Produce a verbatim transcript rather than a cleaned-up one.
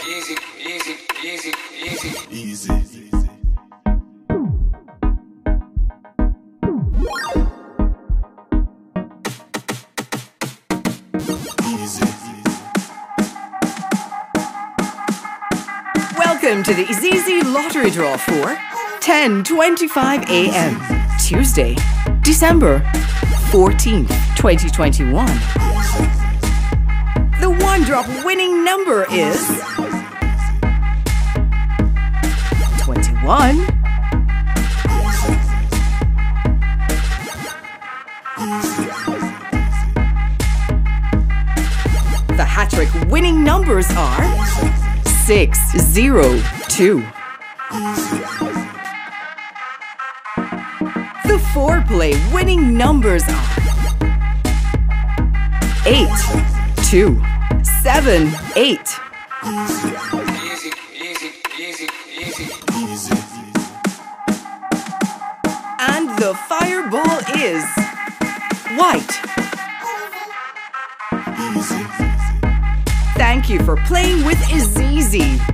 Easy, easy, easy, easy. Easy. Welcome to the IZIZZI lottery draw for ten twenty-five a m Tuesday, December fourteenth, twenty twenty-one. The one-drop winning number is twenty-one, the HaTTrik winning numbers are six, zero, two. The four-play winning numbers are eight, two, seven, eight. Easy, easy, easy, easy. Easy. And the fireball is white. Easy. Thank you for playing with IZIZZI.